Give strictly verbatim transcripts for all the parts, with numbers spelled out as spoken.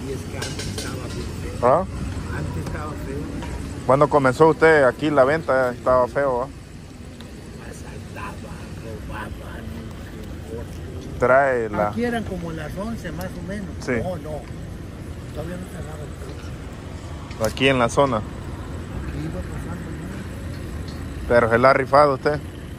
Y es que antes estaba bien feo. ¿Ah? Antes estaba feo. Cuando comenzó usted aquí la venta estaba feo, ¿ah? Asaltaban, robaban, no importa. Trae la... Aquí eran como las once más o menos. Sí. No, no. Todavía no cerraba el coche. Aquí en la zona. Aquí iba pasando, ¿no? Pero se la ha rifado usted.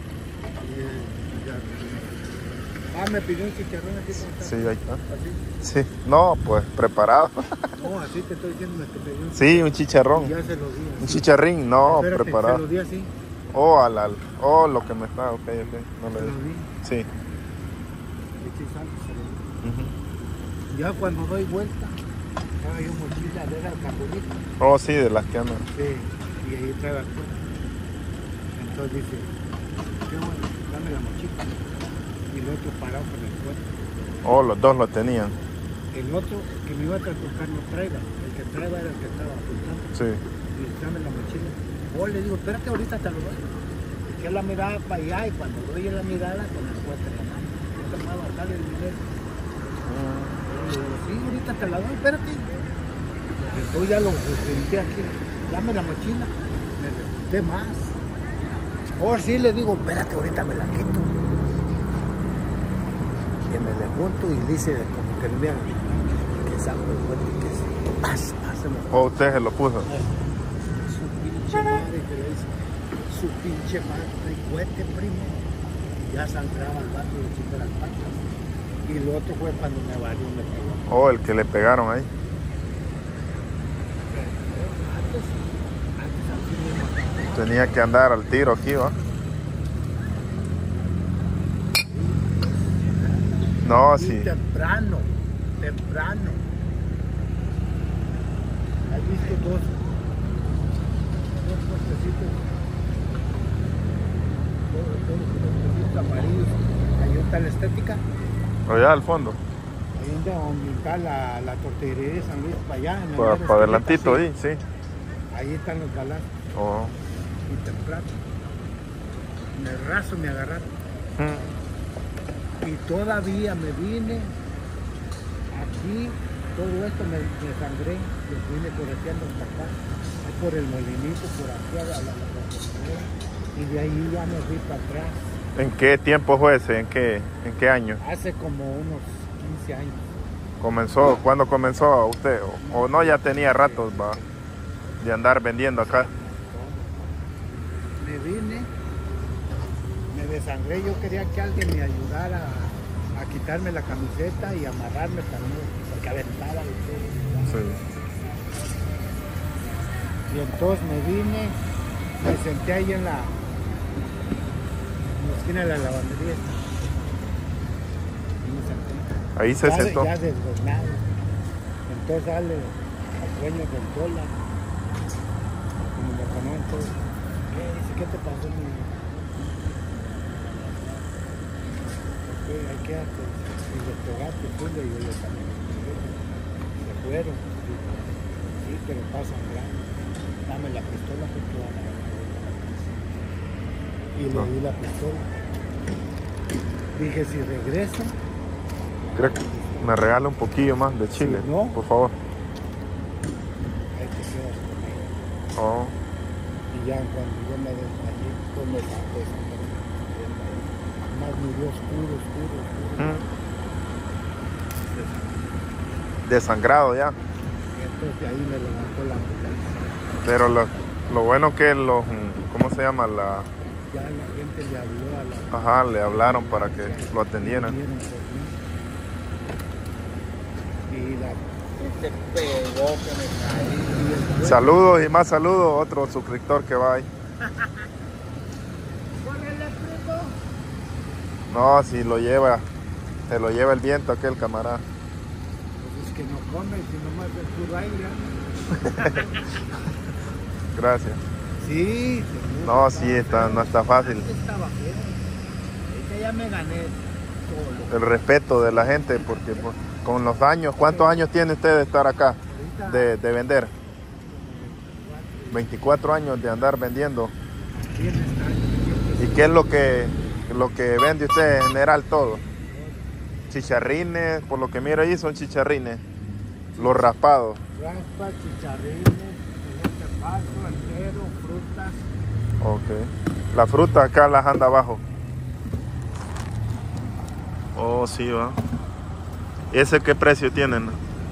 Ah, me pidió un chicharrón aquí con está. Sí, ahí está. ¿Así? Sí. No, pues preparado. No, así te estoy diciendo que te pedí un Sí, un chicharrón. Ya se lo di. Un chicharrín, no, Espérate, preparado. se lo di así. Oh, al, al, oh, lo que me está, ok, ok. No Se le lo di. Sí. Leche y sal, se lo di. Uh-huh. Ya cuando doy vuelta, estaba yo mochila de la carbonita. Oh, sí, de las que andan. Sí, y ahí trae la puerta. Entonces dice, qué bueno, dame la mochila. Y el otro parado con el puerto. Oh, los dos lo tenían. El otro que me iba a transportar no traiga. El que traiga era el que estaba apuntando. Sí. Y dame la mochila. Oh, le digo, espérate, ahorita te lo doy. Eché la mirada para allá y cuando doy la mirada con el puerto en la mano. Yo te voy a bajar el dinero. Le digo, sí, ahorita te la doy, espérate. Entonces ya lo senté aquí. Dame la mochila. Me pregunté más. Oh, sí, le digo, espérate, ahorita me la quito. Que me le junto y dice como que me haga que saco el puerto y que se pasa, pasa. Oh, usted se lo puso. Su pinche madre que le dice, su pinche madre, trae cohete, primo. Ya sangraba el vato de chico las patas. Y lo otro fue cuando me valió me pegó. Oh, el que le pegaron ahí. Antes, antes así me mataba. Tenía que andar al tiro aquí, ¿va? No, Y sí. temprano, temprano. ¿Has visto dos? Dos puestecitos. Dos, dos puestecitos amarillos. Ahí está la estética. Allá al fondo. Ahí donde está la, la tortillería de San Luis, para allá. En la Para mera pa esquinita, adelantito sí. ahí, sí. Ahí están los balazos. Oh. Y temprano. En el raso me agarraron. Mm. Y todavía me vine aquí, todo esto me, me sangré, me vine correteando hasta acá, ahí por el molinito, por aquí a la, la, la, y de ahí ya me fui para atrás. ¿En qué tiempo fue ese? ¿En qué, en qué año? Hace como unos quince años. ¿Comenzó? ¿Cuándo comenzó usted? ¿O, o no ya tenía ratos, va, de andar vendiendo acá? Me vine, me desangré, yo quería que alguien me ayudara a, a quitarme la camiseta y amarrarme también, porque aventaba y todo. Sí. Y entonces me vine, me senté ahí en la, en la esquina de la lavandería. Y me senté. Ahí se ya, sentó. Ya desgobernado. Entonces sale al dueño del dólar. Como me conocen todos. ¿Qué? Dice, ¿qué te pasó, mi hijo? Ok, ahí quédate. Y le pegaste, tú y yo le también. Se fueron. Sí, pero pasan grande. Dame la pistola porque van a la y le No. di la pistola. Dije, si regreso, Creo que me regala un poquillo más de chile, Si no, por favor. ahí te quedas con ella. Oh. Y ya cuando yo me desmayé, pues me saqué. Más me dio oscuro, oscuro, oscuro. Mm. Desangrado ya. Y entonces ahí me levantó la ambulancia. Pero lo, lo bueno que los, ¿cómo se llama? La, Ya la gente le habló a la... ajá, le hablaron para que lo atendieran. vinieron por mí. Y la... Se pegó que me caí. Y después... Saludos y más saludos, otro suscriptor que va ahí. ¡Córrele, primo! No, si lo lleva, se lo lleva el viento aquel camarada. Pues es que no come, si nomás es puro aire. Gracias. Sí. No, sí, está, no está fácil. Antes estaba feo. Ahorita ya me gané todo. El respeto de la gente, porque pues, con los años, ¿cuántos años tiene usted de estar acá? De, de vender. veinticuatro años de andar vendiendo. ¿Y qué es lo que, lo que vende usted en general todo? Chicharrines, por lo que miro ahí son chicharrines. Los raspados. Raspas, chicharrines, en este paso, entero, frutas. Ok. La fruta acá las anda abajo. Oh, sí, va. ¿Ese qué precio tienen?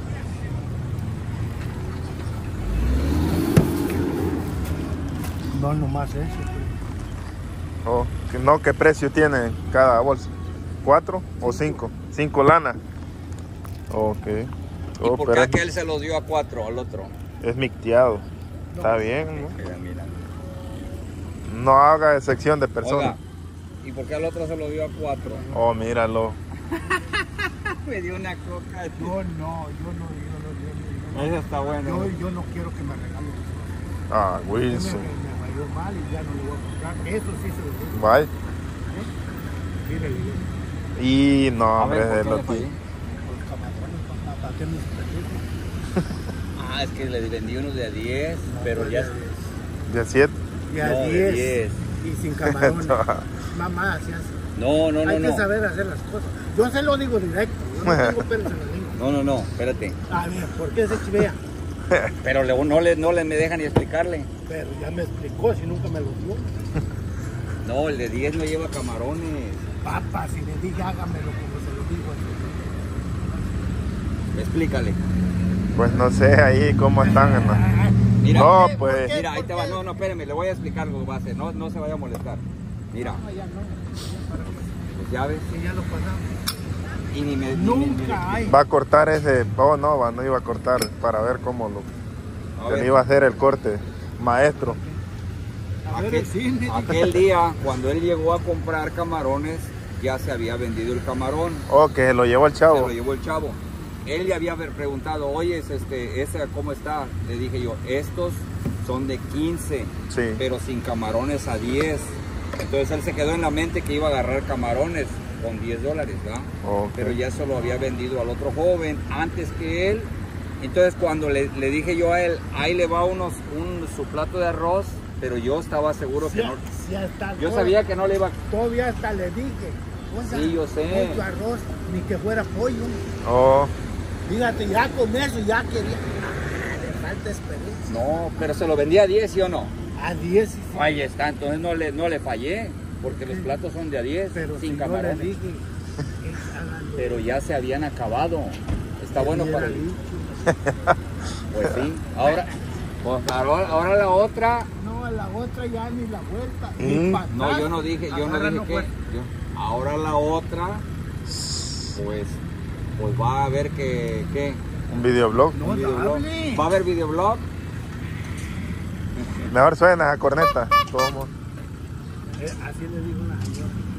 No, nomás eso. Oh, que no, ¿qué precio tiene cada bolsa? ¿Cuatro o cinco? Cinco lanas. Ok. ¿Y Oh, por pero qué es, aquel se los dio a cuatro al otro? es micteado. Está bien, ¿no? Mira, mira. No haga excepción de personas. Oiga, ¿y por qué al otro se lo dio a cuatro? Oh, míralo. Me dio una coca. No, no, yo no, yo no, yo no. Ese está bueno. Yo, yo no quiero que me regalen eso. Ah, Me, Wilson. me rayó mal y ya no le voy a comprar. Eso sí se lo digo. Bye. Sí, le digo. Y no, A hombre, ver, ¿por de qué los le fallé? Los camarones, papá, ¿para qué me explico? Ah, es que le vendí unos de a diez, pero ya... de siete. Y a No, de diez. diez. Y sin camarones. Mamá, así hace. No, no, no, Hay que no. saber hacer las cosas. Yo se lo digo directo. Yo no tengo pelos en la lengua. No, no, no, espérate. A ver, ¿por qué se chivea? Pero le- no, le, no le me dejan ni explicarle. Pero ya me explicó, si nunca me lo dio. No, el de diez no lleva camarones. Papá, si le dije hágamelo como se lo digo. Explícale. Pues no sé ahí cómo están, hermano. Mira, No, ¿Por qué? pues. ¿Por qué? Mira, ahí te va. No, no, espérame, le voy a explicar lo que va a hacer. No, no se vaya a molestar. Mira, No, ya no. pues ya ves. Que ya lo pasamos. Y ni me. ni me- ni me- Nunca hay. Va a cortar ese. Oh, no, va, no iba a cortar para ver cómo lo. A Que ver. le iba a hacer el corte. Maestro. A ver, Aquel, sí, aquel día, cuando él llegó a comprar camarones, ya se había vendido el camarón. Oh, que se lo llevó el Se chavo. lo llevó el chavo. Él le había preguntado, oye, este, ¿ese cómo está? Le dije yo, estos son de quince, Sí. pero sin camarones a diez. Entonces él se quedó en la mente que iba a agarrar camarones con diez dólares, ¿verdad? Ok. Pero ya se lo había vendido al otro joven antes que él. Entonces cuando le, le dije yo a él, ahí le va unos, un, su plato de arroz, pero yo estaba seguro que no. Sí, hasta Yo todo- sabía que no le iba. Todavía hasta le dije. oiga, Sí, yo sé. mucho arroz, ni que fuera pollo. Oh, Fíjate, ya con eso ya quería. Ah, le falta experiencia. No, pero se lo vendía a diez, ¿sí o no? A diez, sí, sí. Ahí está, entonces no le, no le fallé, porque los platos son de a diez, pero sin si yo le camarones. dije, eh, háganlo. Pero ya se habían acabado. Está bueno Hubiera para el... dicho. Pues sí. Ahora, pues ahora, ahora la otra... No, a la otra ya ni la vuelta. Mm. Ni pa' No, atrás. yo no dije, yo no Agarra, dije que... fue. yo- ahora la otra, pues, pues va a haber que... ¿qué? un videoblog. No, Un videoblog. hable. ¿Va a haber videoblog? Mejor suena a corneta. Todos. Eh, así le dijo una señora.